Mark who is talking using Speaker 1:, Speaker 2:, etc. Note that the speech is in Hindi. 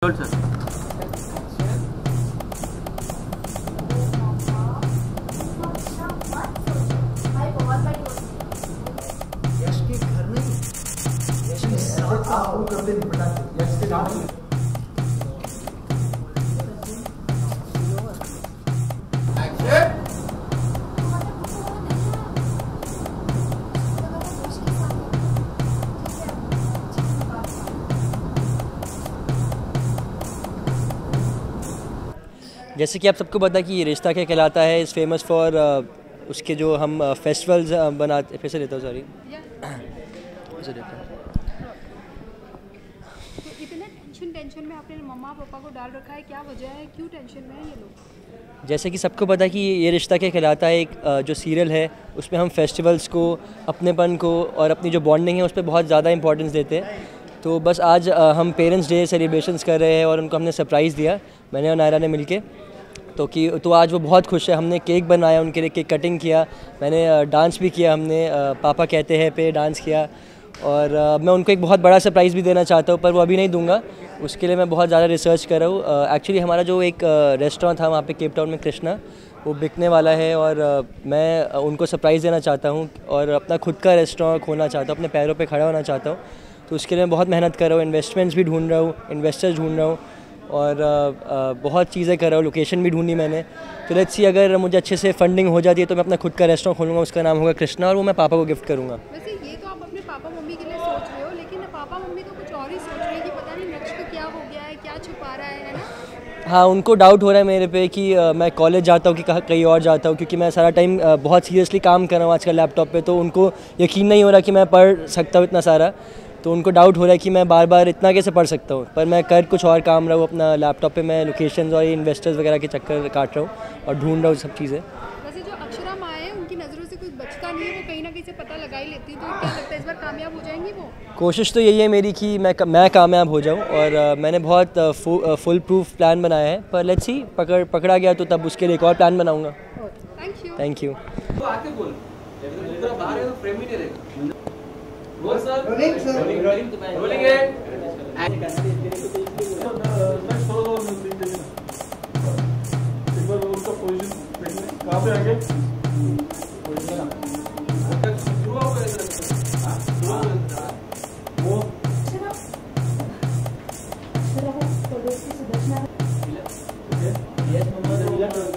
Speaker 1: सर
Speaker 2: यश के घर में यश के साथ आप कर दे निपटा यश के साथ
Speaker 3: जैसे कि आप सबको पता है कि ये रिश्ता क्या कहलाता है इज़ फेमस फॉर उसके जो हम फेस्टिवल्स बनाते फिर से लेता हूँ सॉरी फिर देता हूँ।
Speaker 4: तो इतने टेंशन में आपने मम्मा पापा को डाल रखा है, क्या वजह है, क्यों टेंशन में है ये लोग?
Speaker 3: जैसे कि सबको पता है कि ये रिश्ता क्या कहलाता है एक जो सीरियल है उसमें हम फेस्टिवल्स को, अपनेपन को और अपनी जो बॉन्डिंग है उस पर बहुत ज़्यादा इंपॉर्टेंस देते हैं। तो बस आज हम पेरेंट्स डे सेलिब्रेशंस कर रहे हैं और उनको हमने सरप्राइज़ दिया, मैंने और नायरा ने मिलके। तो आज वो बहुत खुश है। हमने केक बनाया उनके लिए, केक कटिंग किया, मैंने डांस भी किया, हमने पापा कहते हैं पे डांस किया। और मैं उनको एक बहुत बड़ा सरप्राइज़ भी देना चाहता हूँ पर वो अभी नहीं दूंगा, उसके लिए मैं बहुत ज़्यादा रिसर्च कर रहा हूँ। एक्चुअली हमारा जो एक रेस्टोरेंट था वहाँ पे केप टाउन में कृष्णा, वो बिकने वाला है और मैं उनको सरप्राइज़ देना चाहता हूँ और अपना खुद का रेस्टोरेंट खोलना चाहता हूँ, अपने पैरों पे खड़ा होना चाहता हूँ। तो उसके लिए मैं बहुत मेहनत कर रहा हूँ, इन्वेस्टमेंट्स भी ढूंढ रहा हूँ, इन्वेस्टर्स ढूंढ रहा हूँ और बहुत चीज़ें कर रहा हूँ, लोकेशन भी ढूंढी मैंने। तो लेट्स सी अगर मुझे अच्छे से फंडिंग हो जाती है तो मैं अपना खुद का रेस्टोरेंट खोलूँगा, उसका नाम होगा कृष्णा और वो मैं पापा को गिफ्ट करूँगा।
Speaker 4: वैसे ये तो आप अपने पापा मम्मी के लिए सोच रहे हो, लेकिन पापा मम्मी तो कुछ और ही सोच रहे हैं कि पता नहीं नेक्स्ट को क्या हो गया है, क्या छुपा रहा है ना?
Speaker 3: हाँ, उनको डाउट हो रहा है मेरे पे कि मैं कॉलेज जाता हूँ कि कहीं और जाता हूँ, क्योंकि मैं सारा टाइम बहुत सीरियसली काम कर रहा हूँ आजकल लैपटॉप पे। तो उनको यकीन नहीं हो रहा कि मैं पढ़ सकता हूँ इतना सारा, तो उनको डाउट हो रहा है कि मैं बार बार इतना कैसे पढ़ सकता हूँ। पर मैं कर कुछ और काम रहा हूँ अपना लैपटॉप पे, मैं लोकेशंस और इन्वेस्टर्स वगैरह के चक्कर काट रहा हूँ और ढूंढ रहा हूँ सब चीज़ें।
Speaker 4: वैसे जो अक्षरा माँ है उनकी नज़रों से कुछ बचता नहीं है, वो कहीं ना कहीं से पता लगा ही लेती है, तो क्या लगता है इस बार कामयाब हो जाएंगी वो?
Speaker 3: कोशिश तो यही है मेरी कि मैं कामयाब हो जाऊँ और मैंने बहुत फुल प्रूफ प्लान बनाया है, पर लेट्स सी पकड़ा गया तो तब उसके लिए एक और प्लान बनाऊँगा। Thank you.
Speaker 2: Rolling sir
Speaker 1: rolling है
Speaker 5: एक बार उसका पोजीशन देखने कहाँ पे आगे वो